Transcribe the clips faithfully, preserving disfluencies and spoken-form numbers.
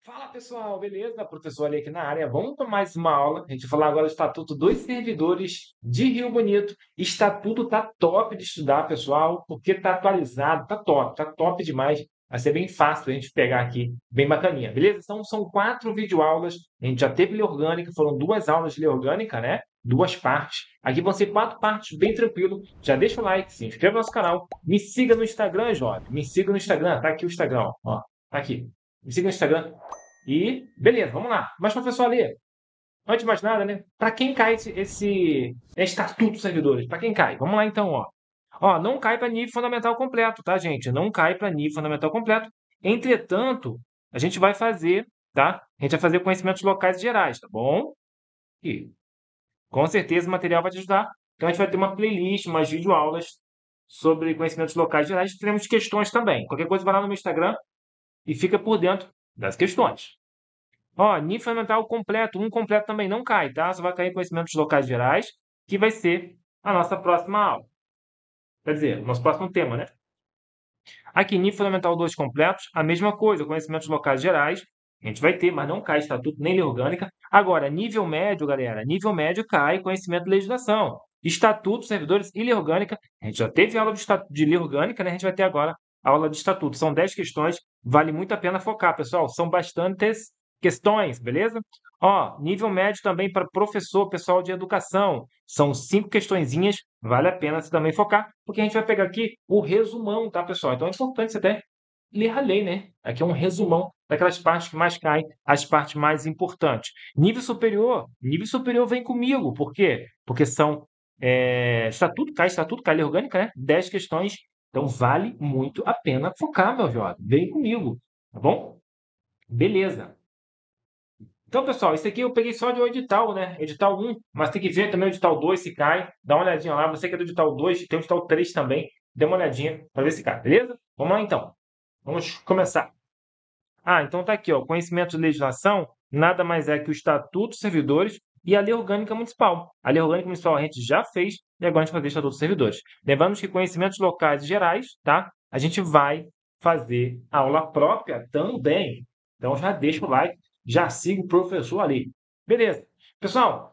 Fala pessoal, beleza? Professor ali aqui na área. Vamos para mais uma aula. A gente vai falar agora do Estatuto dos Servidores de Rio Bonito. Estatuto tá top de estudar, pessoal, porque tá atualizado, tá top, tá top demais. Vai ser bem fácil a gente pegar aqui, bem bacaninha, beleza? Então são quatro videoaulas. A gente já teve lei orgânica, foram duas aulas de lei orgânica, né? Duas partes. Aqui vão ser quatro partes, bem tranquilo. Já deixa o like, se inscreva no nosso canal. Me siga no Instagram, jovem. Me siga no Instagram. Tá aqui o Instagram, ó. Tá aqui. Me siga no Instagram. E beleza, vamos lá. Mas, professor Alê, antes de mais nada, né? Para quem cai esse, esse estatuto dos servidores? Para quem cai? Vamos lá então, ó. Ó, não cai para nível fundamental completo, tá, gente? Não cai para nível fundamental completo. Entretanto, a gente vai fazer, tá? A gente vai fazer conhecimentos locais e gerais, tá bom? E com certeza o material vai te ajudar. Então a gente vai ter uma playlist, umas videoaulas sobre conhecimentos locais e gerais. Teremos questões também. Qualquer coisa vai lá no meu Instagram e fica por dentro das questões. Ó, nível fundamental completo, um completo também não cai, tá? Só vai cair conhecimentos locais gerais, que vai ser a nossa próxima aula. Quer dizer, nosso próximo tema, né? Aqui, nível fundamental dois completos, a mesma coisa, conhecimentos locais gerais, a gente vai ter, mas não cai estatuto nem lei orgânica. Agora, nível médio, galera, nível médio cai conhecimento de legislação. Estatuto, servidores e lei orgânica. A gente já teve aula de, estatuto, de lei orgânica, né? A gente vai ter agora a aula de estatuto. São dez questões, vale muito a pena focar, pessoal. São bastantes questões, beleza? Ó, nível médio também para professor, pessoal de educação. São cinco questõezinhas, vale a pena você também focar, porque a gente vai pegar aqui o resumão, tá, pessoal? Então é importante você até ler a lei, né? Aqui é um resumão daquelas partes que mais caem, as partes mais importantes. Nível superior, nível superior vem comigo, por quê? Porque são é, estatuto, cai estatuto, cai lei orgânica, né? dez questões, então vale muito a pena focar, meu jovem. Vem comigo, tá bom? Beleza. Então, pessoal, isso aqui eu peguei só de um edital, né? Edital um, mas tem que ver também o edital dois se cai. Dá uma olhadinha lá. Você que é do edital dois, tem o edital três também. Dê uma olhadinha para ver se cai, beleza? Vamos lá então. Vamos começar. Ah, então tá aqui, ó. Conhecimento de legislação nada mais é que o Estatuto dos Servidores e a Lei Orgânica Municipal. A Lei Orgânica Municipal a gente já fez e agora a gente vai fazer o Estatuto dos Servidores. Lembrando que conhecimentos locais e gerais, tá? A gente vai fazer aula própria também. Então já deixa o like, já siga o professor ali. Beleza. Pessoal,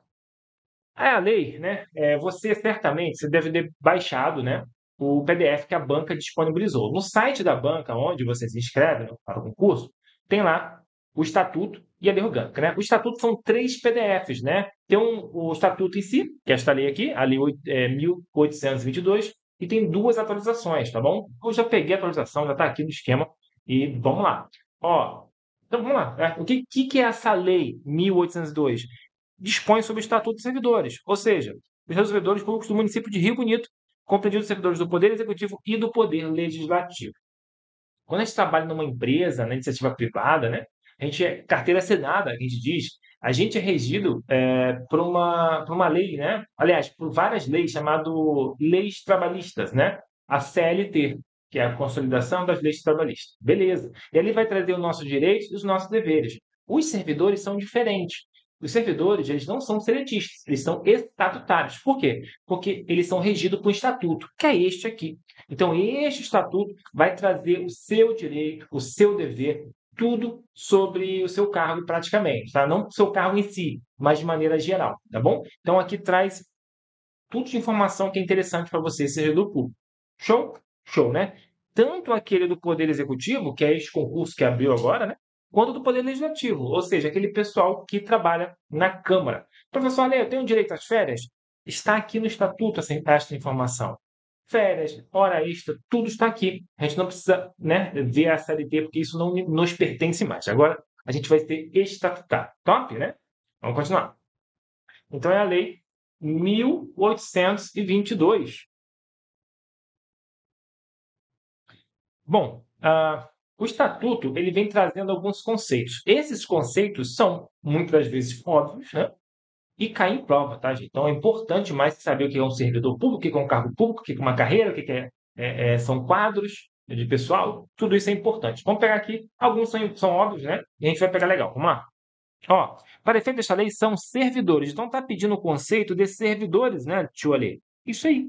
é a lei, né? É, você certamente você deve ter baixado, né, o P D F que a banca disponibilizou. No site da banca, onde você se inscreve, né, para o concurso, tem lá o estatuto e a lei orgânica, né? O estatuto são três P D Fs, né? Tem um, o estatuto em si, que é esta lei aqui, a lei é, mil oitocentos e vinte e dois, e tem duas atualizações, tá bom? Eu já peguei a atualização, já está aqui no esquema, e vamos lá. Ó, então vamos lá. Né? O que, que, que é essa lei mil oitocentos e dois? Dispõe sobre o Estatuto dos Servidores, ou seja, os servidores públicos do município de Rio Bonito, compreendidos os servidores do Poder Executivo e do Poder Legislativo. Quando a gente trabalha numa empresa, na iniciativa privada, né, a gente é carteira assinada, a gente diz, a gente é regido é, por, uma, por uma lei, né? Aliás, por várias leis chamadas leis trabalhistas, né? A C L T, que é a Consolidação das Leis Trabalhistas. Beleza. E ali vai trazer os nossos direitos e os nossos deveres. Os servidores são diferentes. Os servidores, eles não são seletistas, eles são estatutários. Por quê? Porque eles são regidos por um estatuto, que é este aqui. Então, este estatuto vai trazer o seu direito, o seu dever, tudo sobre o seu cargo praticamente, tá? Não o seu cargo em si, mas de maneira geral, tá bom? Então, aqui traz tudo de informação que é interessante para você, servidor público. Show? Show, né? Tanto aquele do Poder Executivo, que é este concurso que abriu agora, né? Quanto do Poder Legislativo, ou seja, aquele pessoal que trabalha na Câmara. Professor Ale, eu tenho direito às férias? Está aqui no Estatuto essa, esta informação. Férias, hora extra, tudo está aqui. A gente não precisa, né, ver a C L T, porque isso não nos pertence mais. Agora, a gente vai ter estatutário. Top, né? Vamos continuar. Então, é a lei mil oitocentos e vinte e dois. Bom, ah, o estatuto ele vem trazendo alguns conceitos. Esses conceitos são muitas vezes óbvios, né? E caem em prova, tá, gente? Então é importante mais saber o que é um servidor público, o que é um cargo público, o que é uma carreira, o que é, é, é, são quadros de pessoal. Tudo isso é importante. Vamos pegar aqui, alguns são, são óbvios, né? E a gente vai pegar legal. Vamos lá. Ó, para efeito desta lei, são servidores. Então está pedindo o conceito de servidores, né, tio Ale? Isso aí.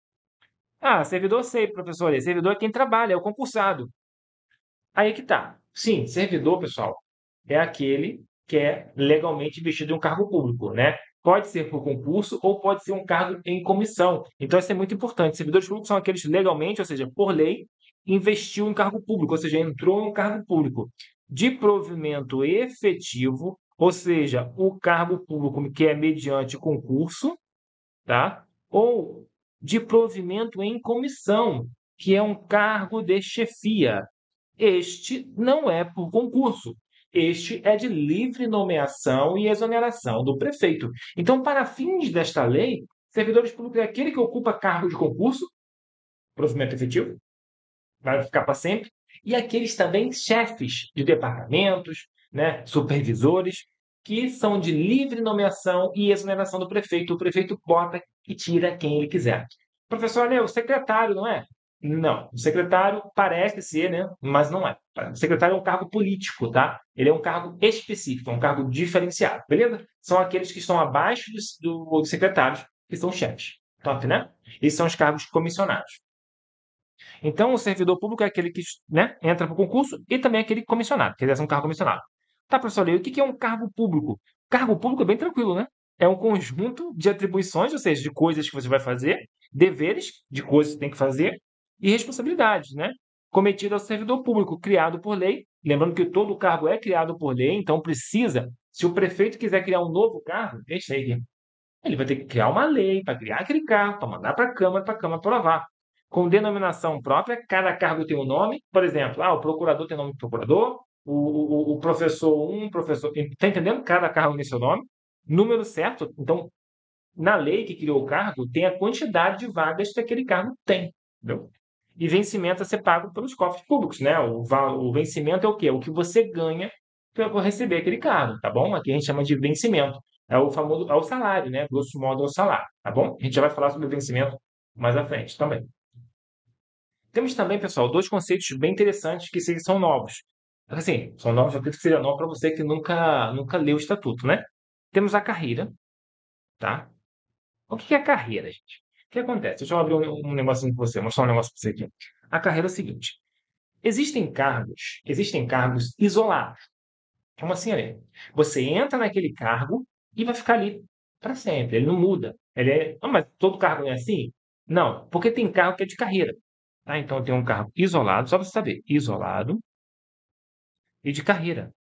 Ah, servidor sei, professor Ale. Servidor é quem trabalha, é o concursado. Aí que tá. Sim, servidor, pessoal, é aquele que é legalmente investido em um cargo público, né? Pode ser por concurso ou pode ser um cargo em comissão. Então, isso é muito importante. Servidores públicos são aqueles legalmente, ou seja, por lei, investiu em cargo público, ou seja, entrou em um cargo público de provimento efetivo, ou seja, o cargo público que é mediante concurso, tá? Ou de provimento em comissão, que é um cargo de chefia. Este não é por concurso. Este é de livre nomeação e exoneração do prefeito. Então, para fins desta lei, servidores públicos é aquele que ocupa cargo de concurso, provimento efetivo, vai ficar para sempre, e aqueles também chefes de departamentos, né, supervisores, que são de livre nomeação e exoneração do prefeito. O prefeito bota e tira quem ele quiser. Professor, é o secretário, não é? Não, o secretário parece ser, né? Mas não é. O secretário é um cargo político, tá? Ele é um cargo específico, é um cargo diferenciado, beleza? São aqueles que estão abaixo dos, do, dos secretários, que são chefes. Top, né? Esses são os cargos comissionados. Então, o servidor público é aquele que, né, entra para o concurso e também aquele comissionado, que exerce um cargo comissionado. Tá, professor Leo, o que que é um cargo público? Cargo público é bem tranquilo, né? É um conjunto de atribuições, ou seja, de coisas que você vai fazer, deveres de coisas que você tem que fazer e responsabilidades, né? Cometido ao servidor público, criado por lei. Lembrando que todo cargo é criado por lei, então precisa, se o prefeito quiser criar um novo cargo, deixa aí, ele vai ter que criar uma lei para criar aquele cargo, para mandar para a Câmara, para a Câmara aprovar. Com denominação própria, cada cargo tem um nome. Por exemplo, ah, o procurador tem nome de procurador, o, o, o professor um, professor. Está entendendo? Cada cargo tem seu nome. Número certo. Então, na lei que criou o cargo, tem a quantidade de vagas que aquele cargo tem. Entendeu? E vencimento a ser pago pelos cofres públicos, né? O, o vencimento é o quê? É o que você ganha para receber aquele cargo, tá bom? Aqui a gente chama de vencimento. É o famoso, é o salário, né? Grosso modo é o salário, tá bom? A gente já vai falar sobre o vencimento mais à frente também. Temos também, pessoal, dois conceitos bem interessantes que são novos. Assim, são novos, eu acredito que seja novo para você que nunca, nunca leu o estatuto, né? Temos a carreira, tá? O que é a carreira, gente? O que acontece? Deixa eu abrir um, um negocinho com você, mostrar um negócio para você aqui. A carreira é o seguinte: existem cargos, existem cargos isolados. Como assim, Ale? Você entra naquele cargo e vai ficar ali para sempre. Ele não muda. Ele é... Ah, mas todo cargo é assim? Não, porque tem cargo que é de carreira. Tá? Então tem um cargo isolado, só para você saber, isolado e de carreira.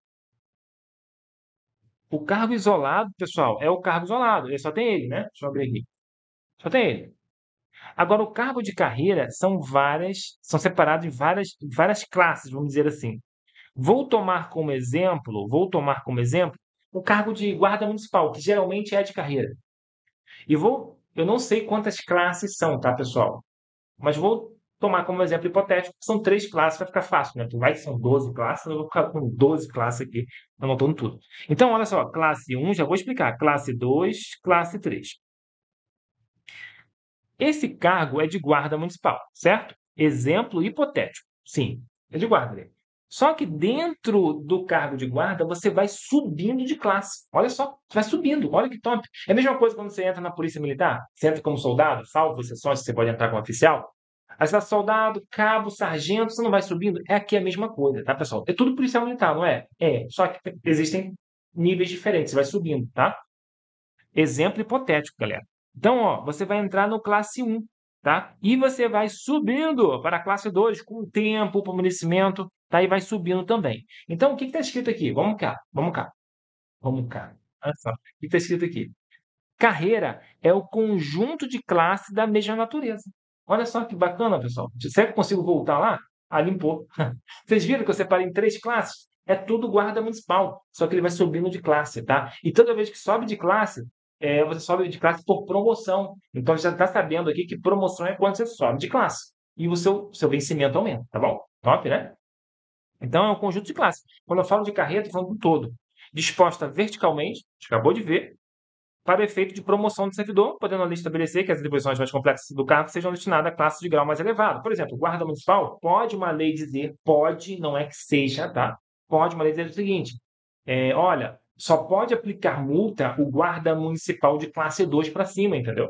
O cargo isolado, pessoal, é o cargo isolado. Ele só tem ele, né? Deixa eu abrir aqui. Só tem ele. Agora, o cargo de carreira são várias, são separados em várias, várias classes, vamos dizer assim. Vou tomar como exemplo, vou tomar como exemplo o cargo de guarda municipal, que geralmente é de carreira. E vou, eu não sei quantas classes são, tá, pessoal? Mas vou tomar como exemplo hipotético, são três classes, vai ficar fácil, né? Porque vai que são doze classes, eu vou ficar com doze classes aqui, anotando tudo. Então, olha só, classe um, já vou explicar. Classe dois, classe três. Esse cargo é de guarda municipal, certo? Exemplo hipotético. Sim, é de guarda. Só que dentro do cargo de guarda, você vai subindo de classe. Olha só, você vai subindo. Olha que top. É a mesma coisa quando você entra na Polícia Militar. Você entra como soldado, salvo exceções que você pode entrar como oficial. Aí você tá soldado, cabo, sargento, você não vai subindo. É aqui a mesma coisa, tá, pessoal? É tudo policial militar, não é? É, só que existem níveis diferentes. Você vai subindo, tá? Exemplo hipotético, galera. Então, ó, você vai entrar no classe um, tá? E você vai subindo para a classe dois com o tempo, para o merecimento, tá? E vai subindo também. Então, o que está escrito aqui? Vamos cá, vamos cá, vamos cá. Olha só, o que está escrito aqui? Carreira é o conjunto de classes da mesma natureza. Olha só que bacana, pessoal. Será que eu consigo voltar lá? Ah, limpou. Vocês viram que eu separei em três classes? É tudo guarda municipal, só que ele vai subindo de classe, tá? E toda vez que sobe de classe, é, você sobe de classe por promoção. Então, você já está sabendo aqui que promoção é quando você sobe de classe. E o seu, seu vencimento aumenta, tá bom? Top, né? Então, é um conjunto de classes. Quando eu falo de carreira, estou falando do todo. Disposta verticalmente, a gente acabou de ver, para o efeito de promoção do servidor, podendo a lei estabelecer que as atribuições mais complexas do cargo sejam destinadas a classes de grau mais elevado. Por exemplo, guarda municipal, pode uma lei dizer, pode, não é que seja, tá? Pode uma lei dizer o seguinte, é, olha, só pode aplicar multa o guarda municipal de classe dois para cima, entendeu?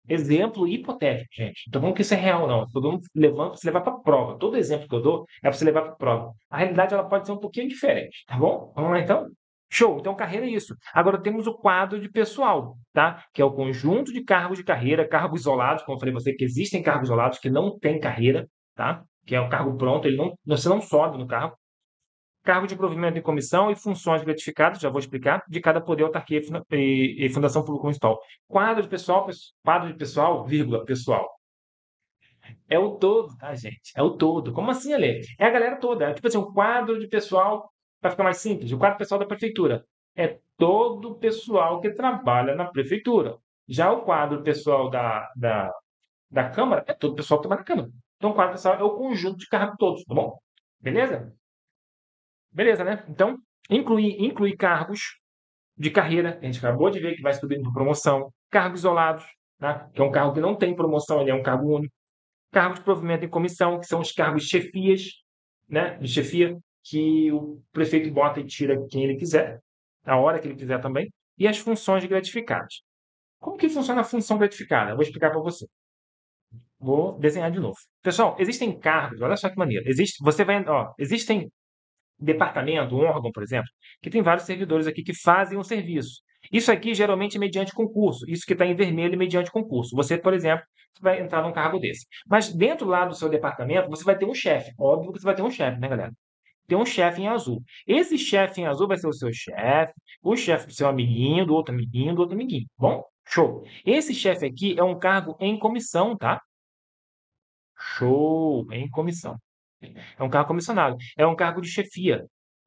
Exemplo hipotético, gente. Então, vamos que isso é real, não. Todo mundo levando para você levar para a prova. Todo exemplo que eu dou é para você levar para a prova. A realidade ela pode ser um pouquinho diferente, tá bom? Vamos lá, então? Show. Então, carreira é isso. Agora temos o quadro de pessoal, tá? Que é o conjunto de cargos de carreira, cargos isolados, como eu falei para você, que existem cargos isolados que não têm carreira, tá? Que é o cargo pronto, ele não, você não sobe no cargo. Cargo de provimento em comissão e funções gratificadas, já vou explicar, de cada poder, autarquia e funda- e, e fundação pública municipal. Quadro de pessoal, pes- quadro de pessoal, vírgula, pessoal. É o todo, tá, gente? É o todo. Como assim, Ale? É a galera toda. É tipo assim, o quadro de pessoal, para ficar mais simples, o quadro pessoal da prefeitura. É todo o pessoal que trabalha na prefeitura. Já o quadro pessoal da, da, da Câmara é todo o pessoal que trabalha na Câmara. Então, o quadro pessoal é o conjunto de cargos todos, tá bom? Beleza? Beleza, né? Então, incluir, incluir cargos de carreira, a gente acabou de ver que vai subindo por promoção, cargos isolados, né? Que é um cargo que não tem promoção, ele é um cargo único, cargos de provimento em comissão, que são os cargos de chefias, né? De chefia, que o prefeito bota e tira quem ele quiser, a hora que ele quiser também, e as funções gratificadas. Como que funciona a função gratificada? Eu vou explicar para você. Vou desenhar de novo. Pessoal, existem cargos, olha só que maneiro. Existe, você vai, ó, existem departamento, um órgão, por exemplo, que tem vários servidores aqui que fazem um serviço. Isso aqui geralmente é mediante concurso. Isso que está em vermelho é mediante concurso. Você, por exemplo, vai entrar num cargo desse. Mas dentro lá do seu departamento, você vai ter um chefe. Óbvio que você vai ter um chefe, né, galera? Tem um chefe em azul. Esse chefe em azul vai ser o seu chefe, o chefe do seu amiguinho, do outro amiguinho, do outro amiguinho. Bom, show. Esse chefe aqui é um cargo em comissão, tá? Show, em comissão. É um cargo comissionado. É um cargo de chefia.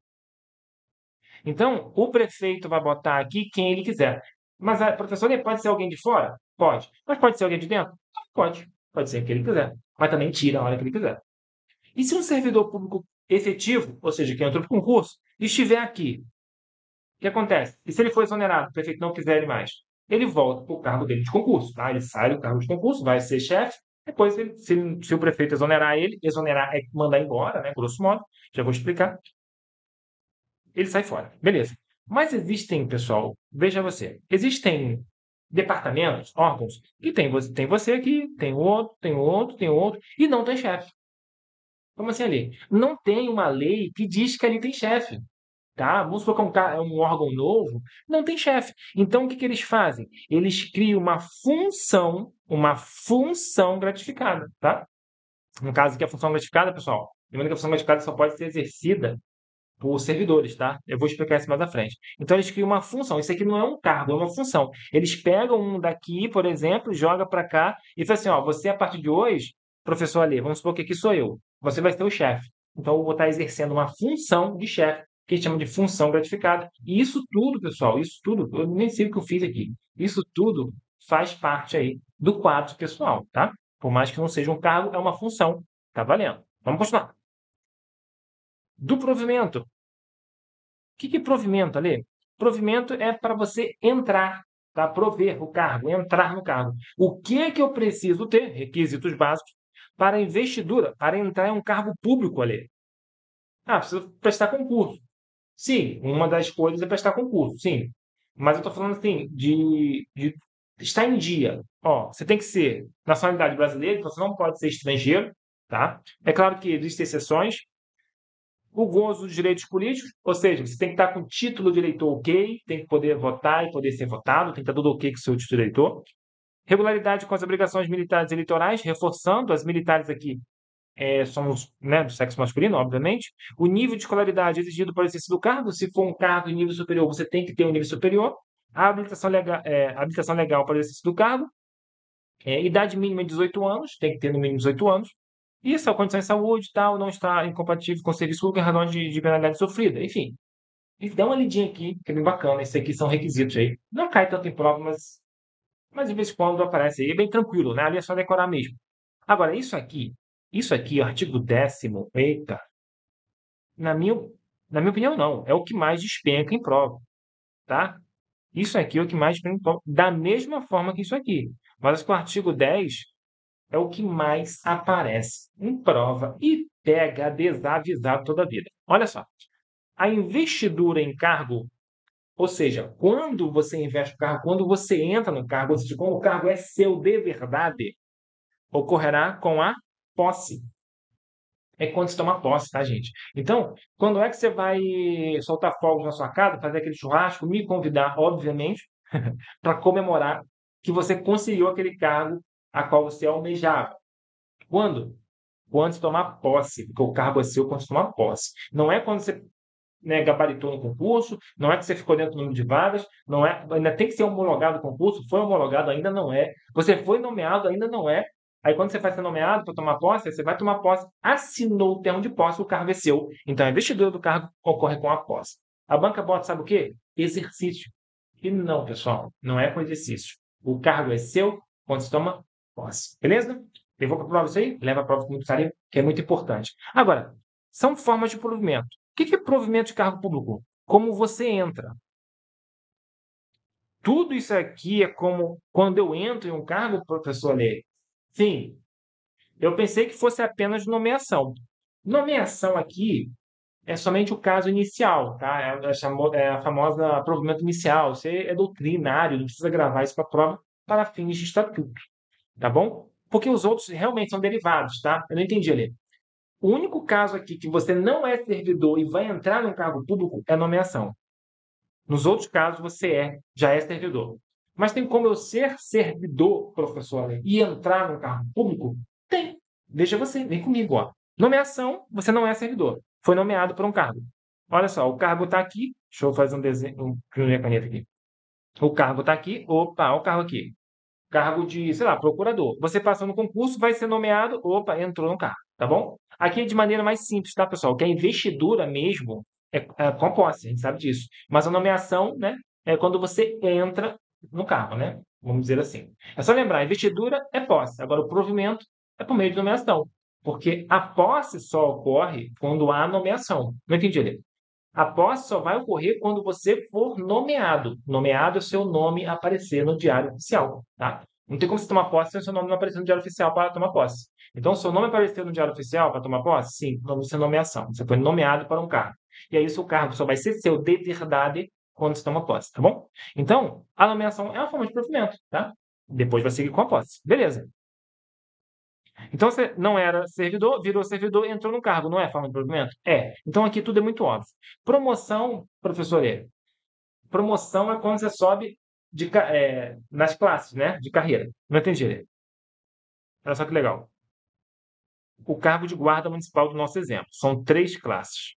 Então, o prefeito vai botar aqui quem ele quiser. Mas, a professor, ele pode ser alguém de fora? Pode. Mas pode ser alguém de dentro? Pode. Pode ser quem ele quiser. Mas também tira a hora que ele quiser. E se um servidor público efetivo, ou seja, que entrou para o concurso, estiver aqui, o que acontece? E se ele for exonerado, o prefeito não quiser ele mais? Ele volta para o cargo dele de concurso. Tá? Ele sai do cargo de concurso, vai ser chefe. Depois, ele- se, se o prefeito exonerar ele, exonerar é mandar embora, né? Grosso modo, já vou explicar. Ele sai fora. Beleza. Mas existem, pessoal, veja você, existem departamentos, órgãos, que tem você, tem você aqui, tem o outro, tem o outro, tem o outro, e não tem chefe. Como assim ali? Não tem uma lei que diz que ali tem chefe. Tá? Vamos supor que é um, ca- é um órgão novo, não tem chefe. Então, o que, que eles fazem? Eles criam uma função, uma função gratificada, tá? No caso aqui, a função gratificada, pessoal, lembrando que a função gratificada só pode ser exercida por servidores, tá? Eu vou explicar isso mais à frente. Então eles criam uma função. Isso aqui não é um cargo, é uma função. Eles pegam um daqui, por exemplo, joga para cá e fala assim, ó, você a partir de hoje, professor Ali, vamos supor que aqui sou eu. Você vai ser o chefe. Então eu vou estar exercendo uma função de chefe, que a gente chama de função gratificada. E isso tudo, pessoal, isso tudo, eu nem sei o que eu fiz aqui. Isso tudo faz parte aí do quadro pessoal, tá? Por mais que não seja um cargo, é uma função. Tá valendo. Vamos continuar. Do provimento. O que que é provimento, Ale? Provimento é para você entrar, tá? Prover o cargo, entrar no cargo. O que é que eu preciso ter? Requisitos básicos para investidura, para entrar em um cargo público, Ale. Ah, preciso prestar concurso. Sim, uma das coisas é prestar concurso, sim. Mas eu estou falando assim, de, de estar em dia. Ó, você tem que ser nacionalidade brasileira, então você não pode ser estrangeiro, tá? É claro que existem exceções, o gozo dos direitos políticos, ou seja, você tem que estar com o título de eleitor ok, tem que poder votar e poder ser votado, tem que estar tudo ok com o seu título de eleitor. Regularidade com as obrigações militares e eleitorais, reforçando, as militares aqui é, somos né, do sexo masculino, obviamente. O nível de escolaridade exigido para o exercício do cargo, se for um cargo em nível superior, você tem que ter um nível superior. A habilitação legal, é, habilitação legal para o exercício do cargo, é, idade mínima de dezoito anos, tem que ter no mínimo dezoito anos. E sua condição de saúde tal, não está incompatível com o serviço público em razão de, de penalidade sofrida. Enfim, e dá uma lidinha aqui, que é bem bacana. Esses aqui são requisitos aí. Não cai tanto em prova, mas, mas de vez em quando aparece aí. É bem tranquilo, né? Ali é só decorar mesmo. Agora, isso aqui, isso aqui, o artigo décimo, eita, na minha, na minha opinião, não. É o que mais despenca em prova, tá? Isso aqui é o que mais despenca em prova, da mesma forma que isso aqui. Mas acho que o artigo dez é o que mais aparece em prova e pega desavisado toda a vida. Olha só. A investidura em cargo Ou seja, quando você investe o cargo, quando você entra no cargo, ou seja, quando o cargo é seu de verdade, ocorrerá com a posse. É quando se toma posse, tá, gente? Então, quando é que você vai soltar fogos na sua casa, fazer aquele churrasco, me convidar, obviamente, para comemorar que você conseguiu aquele cargo a qual você almejava. Quando? Quando se tomar posse, porque o cargo é seu quando se tomar posse. Não é quando você, né, gabaritou no concurso, não é que você ficou dentro do número de vagas, não é, ainda tem que ser homologado o concurso, foi homologado, ainda não é. Você foi nomeado, ainda não é. Aí quando você vai ser nomeado para tomar posse, você vai tomar posse, assinou o termo de posse, o cargo é seu. Então a investidura do cargo ocorre com a posse. A banca bota, sabe o quê? Exercício. E não, pessoal, não é com exercício. O cargo é seu quando se toma posse. Beleza? Levou para a prova isso aí? Leva a prova com muito carinho, que é muito importante. Agora, são formas de provimento. O que é provimento de cargo público? Como você entra. Tudo isso aqui é como quando eu entro em um cargo, professor Lê. Sim, eu pensei que fosse apenas nomeação. Nomeação aqui é somente o caso inicial, tá? É a, chamo- é a famosa provimento inicial. Você é doutrinário, não precisa gravar isso para prova para fins de estatuto, tá bom? Porque os outros realmente são derivados, tá? Eu não entendi ali. O único caso aqui que você não é servidor e vai entrar num cargo público é nomeação. Nos outros casos, você é, já é servidor. Mas tem como eu ser servidor, professor, e entrar num cargo público? Tem. Veja você, vem comigo, ó. Nomeação, você não é servidor. Foi nomeado para um cargo. Olha só, o cargo está aqui. Deixa eu fazer um desenho, um, minha caneta aqui. O cargo está aqui. Opa, olha o cargo aqui. Cargo de, sei lá, procurador. Você passou no concurso, vai ser nomeado. Opa, entrou no cargo, tá bom? Aqui é de maneira mais simples, tá, pessoal? Que a investidura mesmo é, é com a posse, a gente sabe disso. Mas a nomeação, né, é quando você entra no cargo, né? Vamos dizer assim. É só lembrar, a investidura é posse. Agora, o provimento é por meio de nomeação. Porque a posse só ocorre quando há nomeação. Não entendi ali. A posse só vai ocorrer quando você for nomeado. Nomeado é o seu nome aparecer no diário oficial, tá? Não tem como você tomar posse sem o seu nome não aparecer no diário oficial para tomar posse. Então, o seu nome apareceu no diário oficial para tomar posse? Sim, nome de nomeação. Você foi nomeado para um cargo. E aí, o seu cargo só vai ser seu de verdade quando você toma posse, tá bom? Então, a nomeação é uma forma de provimento, tá? Depois vai seguir com a posse. Beleza. Então, você não era servidor, virou servidor e entrou no cargo. Não é forma de provimento? É. Então, aqui tudo é muito óbvio. Promoção, professor E. Promoção é quando você sobe de, é, nas classes, né? De carreira. Não entendi. Olha só que legal. O cargo de guarda municipal do nosso exemplo. São três classes.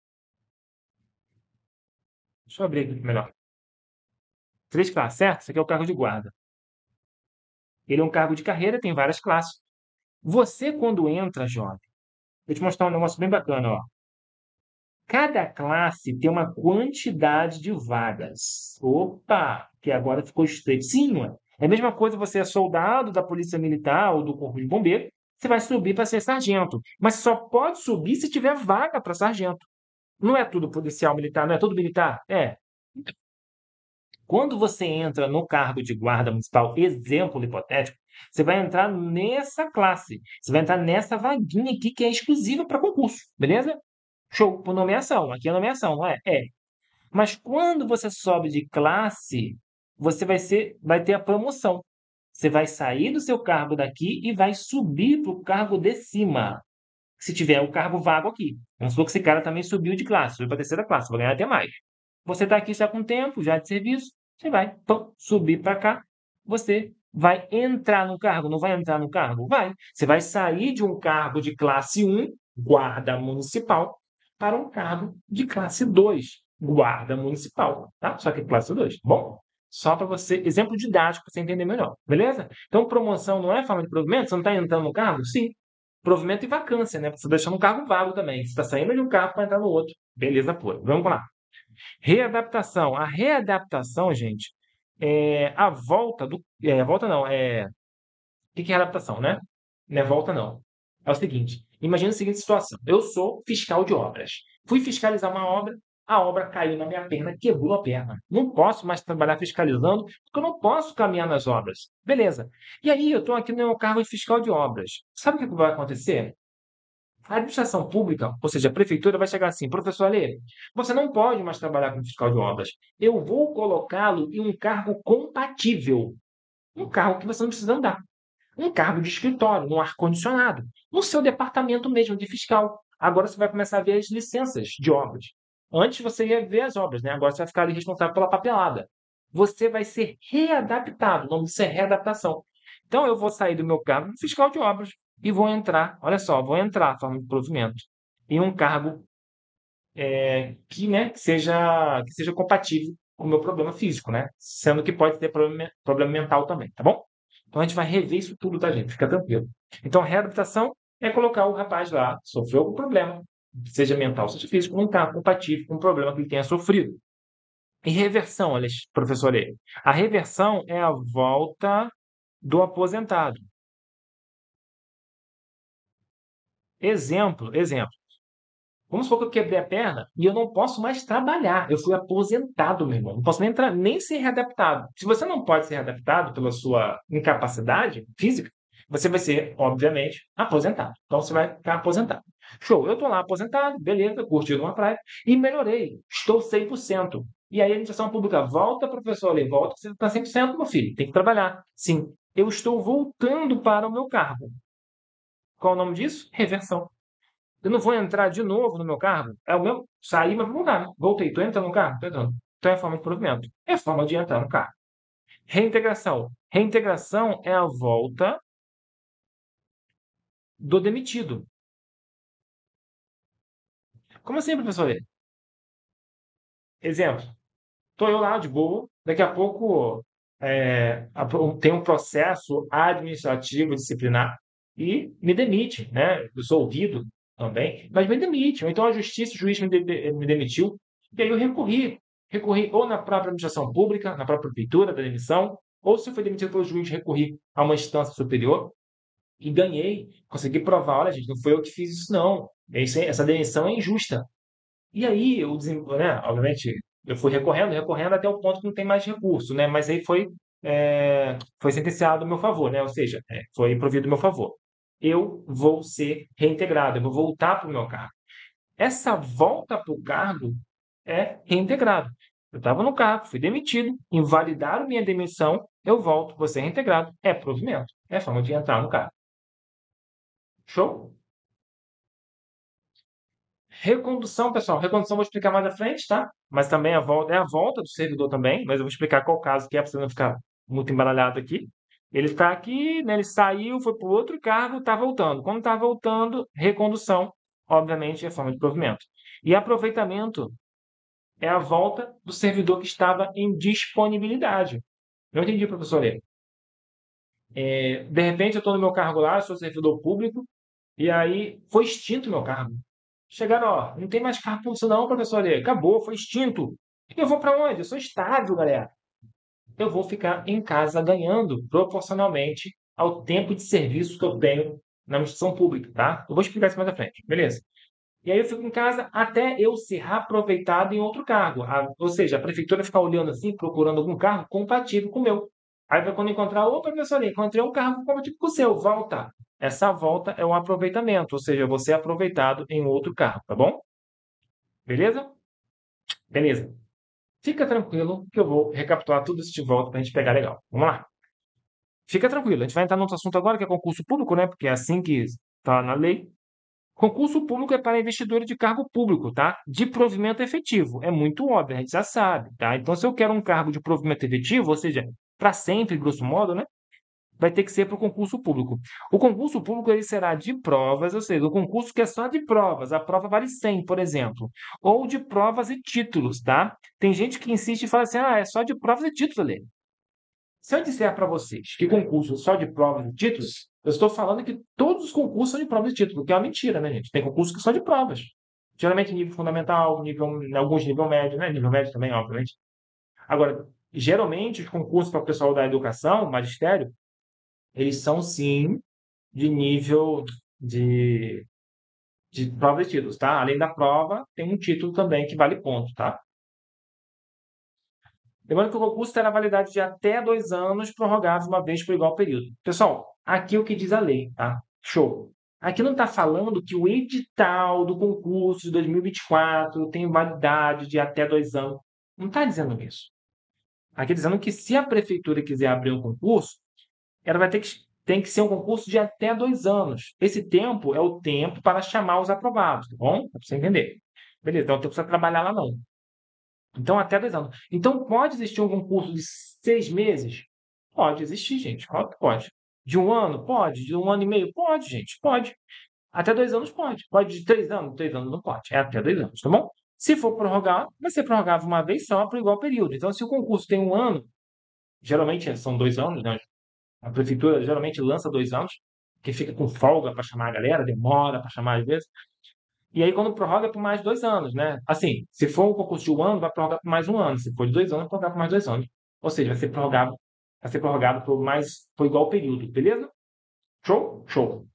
Deixa eu abrir aqui melhor. Três classes, certo? Isso aqui é o cargo de guarda. Ele é um cargo de carreira, tem várias classes. Você, quando entra, jovem, vou te mostrar um negócio bem bacana, ó. Cada classe tem uma quantidade de vagas. Opa, que agora ficou estreitinho. Ué. É a mesma coisa, você é soldado da Polícia Militar ou do Corpo de Bombeiro, você vai subir para ser sargento. Mas só pode subir se tiver vaga para sargento. Não é tudo policial militar, não é tudo militar? É. Quando você entra no cargo de guarda municipal, exemplo hipotético, você vai entrar nessa classe. Você vai entrar nessa vaguinha aqui que é exclusiva para concurso, beleza? Show, por nomeação. Aqui é nomeação, não é? É. Mas quando você sobe de classe, você vai ser, vai ter a promoção. Você vai sair do seu cargo daqui e vai subir para o cargo de cima. Se tiver o cargo vago aqui. Vamos supor que esse cara também subiu de classe, subiu para a terceira classe, vai ganhar até mais. Você está aqui já com tempo, já de serviço, você vai pum, subir para cá, você vai entrar no cargo, não vai entrar no cargo? Vai. Você vai sair de um cargo de classe um, guarda municipal, para um cargo de classe dois, guarda municipal, tá? Só que classe dois. Bom, só para você, exemplo didático para você entender melhor, beleza? Então, promoção não é forma de provimento? Você não está entrando no cargo? Sim. Provimento e vacância, né? Você está deixando um cargo vago também. Você está saindo de um cargo para entrar no outro. Beleza pura. Vamos lá. Readaptação. A readaptação, gente, é a volta do. É, volta não, é. O que que é readaptação, né? Não é volta, não. É o seguinte: imagina a seguinte situação. Eu sou fiscal de obras. Fui fiscalizar uma obra, a obra caiu na minha perna, quebrou a perna. Não posso mais trabalhar fiscalizando, porque eu não posso caminhar nas obras. Beleza. E aí, eu estou aqui no meu cargo de fiscal de obras. Sabe o que vai acontecer? A administração pública, ou seja, a prefeitura, vai chegar assim: professor Alê, você não pode mais trabalhar como fiscal de obras. Eu vou colocá-lo em um cargo compatível. Um cargo que você não precisa andar. Um cargo de escritório, no ar-condicionado, no seu departamento mesmo de fiscal. Agora você vai começar a ver as licenças de obras. Antes você ia ver as obras, né? Agora você vai ficar ali responsável pela papelada. Você vai ser readaptado, o nome disso é readaptação. Então eu vou sair do meu cargo de fiscal de obras e vou entrar, olha só, vou entrar, forma de provimento, em um cargo é, que, né, que seja, que seja compatível com o meu problema físico, né? Sendo que pode ter problema, problema mental também, tá bom? Então a gente vai rever isso tudo, tá, gente? Fica tranquilo. Então, a readaptação é colocar o rapaz lá, sofreu algum problema, seja mental, seja físico, num cargo compatível com o problema que ele tenha sofrido. E reversão, Alex- professor Lê. A reversão é a volta do aposentado. Exemplo, exemplo. Vamos supor que eu quebrei a perna e eu não posso mais trabalhar. Eu fui aposentado, meu irmão. Não posso nem, entrar, nem ser readaptado. Se você não pode ser readaptado pela sua incapacidade física, você vai ser, obviamente, aposentado. Então você vai ficar aposentado. Show, eu estou lá aposentado, beleza, curtindo uma praia e melhorei. Estou cem por cento. E aí a administração pública volta, professor, ali, volta, você está cem por cento, meu filho, tem que trabalhar. Sim, eu estou voltando para o meu cargo. Qual é o nome disso? Reversão. Eu não vou entrar de novo no meu cargo. É o meu sair, mas vou mudar, né? Voltei. Estou entrando no carro? Estou entrando. Então é forma de provimento. É forma de entrar no carro. Reintegração. Reintegração é a volta do demitido. Como assim, professor? Exemplo. Estou eu lá de boa. Daqui a pouco é, tem um processo administrativo disciplinar e me demite, né? Eu sou ouvido também, mas me demite. Ou então a justiça, o juiz me, de- me demitiu. E aí eu recorri. Recorri ou na própria administração pública, na própria prefeitura da demissão, ou se foi demitido pelo juiz, recorri a uma instância superior e ganhei. Consegui provar, olha, gente, não foi eu que fiz isso, não. Esse- Essa demissão é injusta. E aí, eu, desem- né, obviamente, eu fui recorrendo, recorrendo até o ponto que não tem mais recurso, né? Mas aí foi, é, foi sentenciado a meu favor, né? Ou seja, é, foi provido a meu favor. Eu vou ser reintegrado, eu vou voltar para o meu cargo. Essa volta para o cargo é reintegrado. Eu estava no cargo, fui demitido, invalidaram minha demissão, eu volto, vou ser reintegrado. É provimento, é forma de entrar no cargo. Show? Recondução, pessoal. Recondução eu vou explicar mais à frente, tá? Mas também a volta, é a volta do servidor também, mas eu vou explicar qual caso que é, para você não ficar muito embaralhado aqui. Ele está aqui, né, ele saiu, foi para o outro cargo, está voltando. Quando está voltando, recondução, obviamente, é forma de provimento. E aproveitamento é a volta do servidor que estava em disponibilidade. Não entendi, professor Lê. É, de repente, eu estou no meu cargo lá, eu sou servidor público, e aí foi extinto o meu cargo. Chegaram, ó, não tem mais carro para você não, professor Lê. Acabou, foi extinto. Eu vou para onde? Eu sou estável, galera. Eu vou ficar em casa ganhando proporcionalmente ao tempo de serviço que eu tenho na instituição pública, tá? Eu vou explicar isso mais à frente, beleza? E aí eu fico em casa até eu ser aproveitado em outro cargo. A- ou seja, a prefeitura ficar olhando assim, procurando algum cargo compatível com o meu. Aí vai quando encontrar, ô professor, encontrei um cargo compatível com o seu, volta. Essa volta é um aproveitamento, ou seja, eu vou ser aproveitado em outro cargo, tá bom? Beleza? Beleza. Fica tranquilo que eu vou recapitular tudo isso de volta para a gente pegar legal. Vamos lá. Fica tranquilo, a gente vai entrar no outro assunto agora, que é concurso público, né? Porque é assim que está na lei. Concurso público é para investidores de cargo público, tá? De provimento efetivo. É muito óbvio, a gente já sabe, tá? Então, se eu quero um cargo de provimento efetivo, ou seja, para sempre, grosso modo, né? Vai ter que ser para o concurso público. O concurso público ele será de provas, ou seja, o concurso que é só de provas, a prova vale cem, por exemplo, ou de provas e títulos, tá? Tem gente que insiste e fala assim: ah, é só de provas e títulos, ali. Se eu disser para vocês que concurso é só de provas e títulos, eu estou falando que todos os concursos são de provas e títulos, o que é uma mentira, né, gente? Tem concursos que são de provas. Geralmente nível fundamental, nível, alguns nível médio, né? Nível médio também, obviamente. Agora, geralmente os concursos para o pessoal da educação, magistério, eles são sim de nível de, de prova de títulos, tá? Além da prova, tem um título também que vale ponto, tá? Lembrando que o concurso terá validade de até dois anos, prorrogáveis uma vez por igual período. Pessoal, aqui é o que diz a lei, tá? Show. Aqui não está falando que o edital do concurso de dois mil e vinte e quatro tem validade de até dois anos. Não está dizendo isso. Aqui está dizendo que se a prefeitura quiser abrir um concurso, ela vai ter que, tem que ser um concurso de até dois anos. Esse tempo é o tempo para chamar os aprovados, tá bom? Para você entender. Beleza, então não precisa trabalhar lá não. Então, até dois anos. Então, pode existir um concurso de seis meses? Pode existir, gente. Claro que pode. De um ano? Pode. De um ano e meio? Pode, gente. Pode. Até dois anos pode. Pode de três anos? Três anos não pode. É até dois anos, tá bom? Se for prorrogar, vai ser prorrogado uma vez só para igual período. Então, se o concurso tem um ano, geralmente são dois anos, né? A prefeitura geralmente lança dois anos, que fica com folga para chamar a galera, demora para chamar às vezes. E aí, quando prorroga, é por mais dois anos, né? Assim, se for um concurso de um ano, vai prorrogar por mais um ano. Se for de dois anos, vai prorrogar por mais dois anos. Ou seja, vai ser prorrogado, vai ser prorrogado por mais, por igual período, beleza? Show? Show.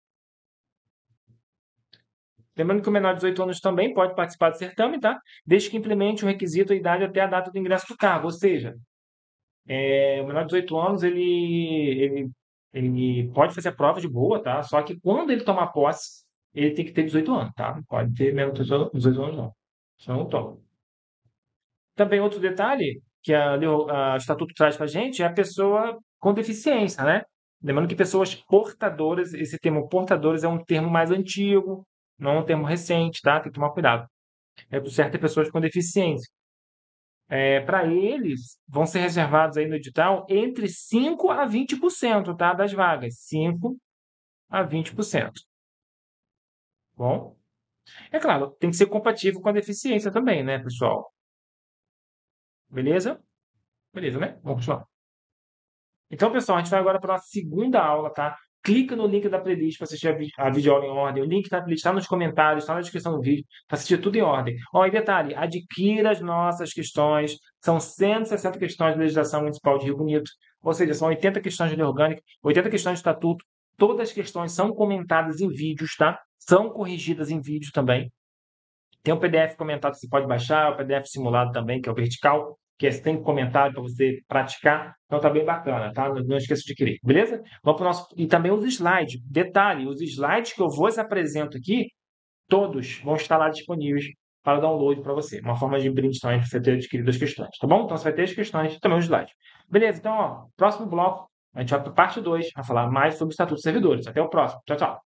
Lembrando que o menor de dezoito anos também pode participar do certame, tá? Desde que implemente o requisito da idade até a data do ingresso do cargo. Ou seja, é, o menor de dezoito anos, ele, ele, ele pode fazer a prova de boa, tá? Só que quando ele tomar posse, ele tem que ter dezoito anos, tá? Não pode ter menos de dezoito anos, não. Senão não toma. Também outro detalhe que a, a Estatuto traz para a gente é a pessoa com deficiência, né? Lembrando que pessoas portadoras, esse termo portadores é um termo mais antigo, não é um termo recente, tá? Tem que tomar cuidado. É por certo pessoas com deficiência. É, para eles, vão ser reservados aí no edital entre cinco a vinte por cento, tá? Das vagas. cinco a vinte por cento. Bom? É claro, tem que ser compatível com a deficiência também, né, pessoal? Beleza? Beleza, né? Vamos continuar. Então, pessoal, a gente vai agora para a segunda aula, tá? Clica no link da playlist para assistir a, vi a videoaula em ordem. O link da playlist está nos comentários, está na descrição do vídeo, para assistir tudo em ordem. Ó, e detalhe, adquira as nossas questões. São cento e sessenta questões de legislação municipal de Rio Bonito. Ou seja, são oitenta questões de lei orgânica, oitenta questões de estatuto. Todas as questões são comentadas em vídeos, tá? São corrigidas em vídeo também. Tem o P D F comentado que você pode baixar, o P D F simulado também, que é o vertical, que é sem comentário para você praticar. Então tá bem bacana, tá? Não, não esqueça de adquirir, beleza? Vamos pro nosso. E também os slides. Detalhe, os slides que eu vos apresento aqui, todos vão estar lá disponíveis para download para você. Uma forma de brinde também para você ter adquirido as questões, tá bom? Então você vai ter as questões e também os slides. Beleza? Então, ó, próximo bloco, a gente vai para a parte dois, vai falar mais sobre o Estatuto dos Servidores. Até o próximo. Tchau, tchau.